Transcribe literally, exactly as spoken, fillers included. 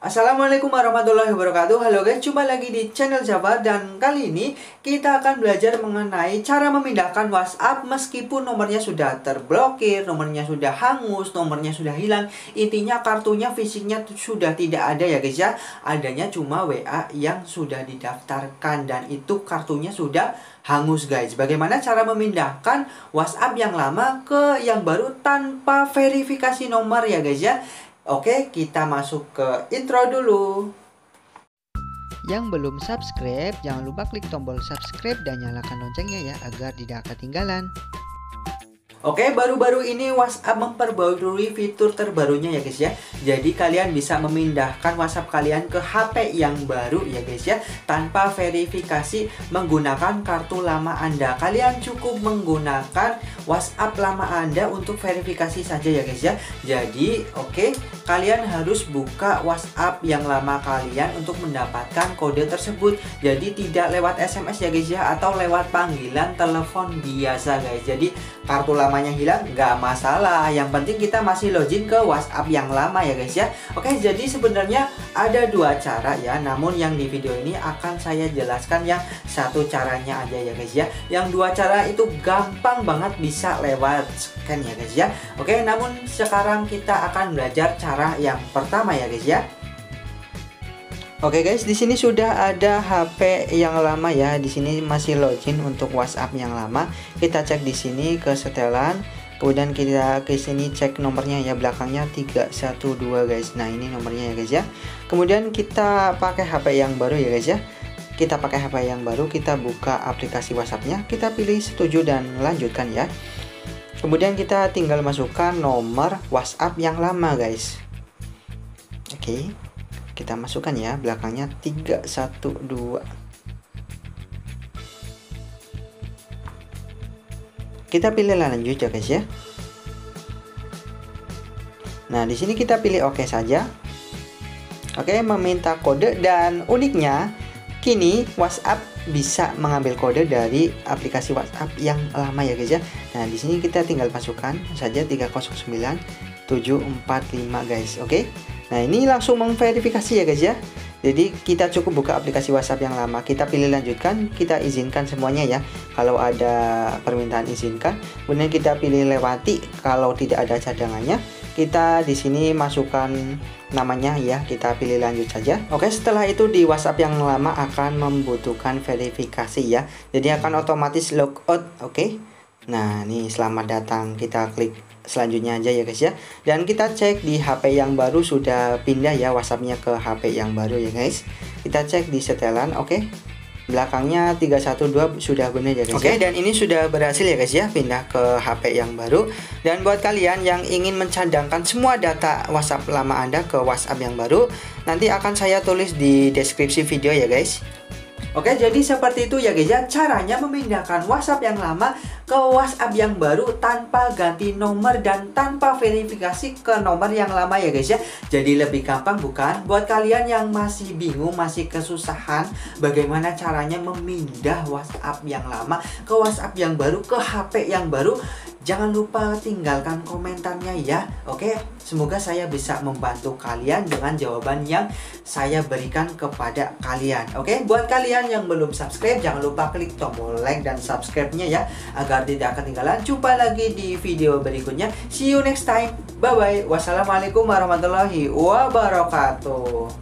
Assalamualaikum warahmatullahi wabarakatuh. Halo guys, jumpa lagi di channel Java. Dan kali ini kita akan belajar mengenai cara memindahkan WhatsApp meskipun nomornya sudah terblokir, nomornya sudah hangus, nomornya sudah hilang. Intinya kartunya fisiknya sudah tidak ada ya guys ya. Adanya cuma W A yang sudah didaftarkan dan itu kartunya sudah hangus guys. Bagaimana cara memindahkan WhatsApp yang lama ke yang baru tanpa verifikasi nomor ya guys ya. Oke, kita masuk ke intro dulu. Yang belum subscribe, jangan lupa klik tombol subscribe dan nyalakan loncengnya ya, agar tidak ketinggalan. Oke, baru-baru ini WhatsApp memperbarui fitur terbarunya ya guys ya. Jadi kalian bisa memindahkan WhatsApp kalian ke H P yang baru ya guys ya, tanpa verifikasi menggunakan kartu lama Anda. Kalian cukup menggunakan WhatsApp lama Anda untuk verifikasi saja ya guys ya. Jadi oke, kalian harus buka WhatsApp yang lama kalian untuk mendapatkan kode tersebut. Jadi tidak lewat S M S ya guys ya, atau lewat panggilan telepon biasa guys. Jadi kartu lamanya hilang nggak masalah, yang penting kita masih login ke WhatsApp yang lama ya guys ya. Oke, jadi sebenarnya ada dua cara ya, namun yang di video ini akan saya jelaskan yang satu caranya aja ya guys ya. Yang dua cara itu gampang banget bisa lewat scan ya guys ya. Oke, namun sekarang kita akan belajar cara yang pertama ya guys ya. Oke guys, di sini sudah ada H P yang lama ya. Di sini masih login untuk WhatsApp yang lama. Kita cek di sini ke setelan. Kemudian kita ke sini cek nomornya ya, belakangnya tiga satu dua guys. Nah, ini nomornya ya guys ya. Kemudian kita pakai H P yang baru ya guys ya. Kita pakai H P yang baru, kita buka aplikasi WhatsApp-nya, kita pilih setuju dan lanjutkan ya. Kemudian kita tinggal masukkan nomor WhatsApp yang lama guys. Oke. Kita masukkan ya, belakangnya tiga satu dua. Kita pilih lanjut ya guys ya. Nah, di sini kita pilih oke saja. Oke, meminta kode, dan uniknya kini WhatsApp bisa mengambil kode dari aplikasi WhatsApp yang lama ya guys ya. Nah, di sini kita tinggal masukkan saja tiga nol sembilan tujuh empat lima guys. Oke. Nah, ini langsung memverifikasi ya guys ya. Jadi kita cukup buka aplikasi WhatsApp yang lama, kita pilih lanjutkan, kita izinkan semuanya ya. Kalau ada permintaan izinkan, kemudian kita pilih lewati. Kalau tidak ada cadangannya, kita di sini masukkan namanya ya, kita pilih lanjut saja. Oke, setelah itu di WhatsApp yang lama akan membutuhkan verifikasi ya. Jadi akan otomatis logout. Oke. Nah, nih selamat datang, kita klik selanjutnya aja ya guys ya. Dan kita cek di H P yang baru sudah pindah ya WhatsAppnya ke H P yang baru ya guys. Kita cek di setelan, oke. Belakangnya tiga satu dua sudah benar ya guys. Oke, dan ini sudah berhasil ya guys ya, pindah ke H P yang baru. Dan buat kalian yang ingin mencadangkan semua data WhatsApp lama Anda ke WhatsApp yang baru, nanti akan saya tulis di deskripsi video ya guys. Oke, jadi seperti itu ya guys ya, caranya memindahkan WhatsApp yang lama ke WhatsApp yang baru tanpa ganti nomor dan tanpa verifikasi ke nomor yang lama ya guys ya. Jadi lebih gampang bukan? Buat kalian yang masih bingung, masih kesusahan bagaimana caranya memindah WhatsApp yang lama ke WhatsApp yang baru, ke H P yang baru, jangan lupa tinggalkan komentarnya ya. Oke, semoga saya bisa membantu kalian dengan jawaban yang saya berikan kepada kalian. Oke, buat kalian yang belum subscribe, jangan lupa klik tombol like dan subscribe-nya ya, agar tidak ketinggalan. Jumpa lagi di video berikutnya. See you next time. Bye bye. Wassalamualaikum warahmatullahi wabarakatuh.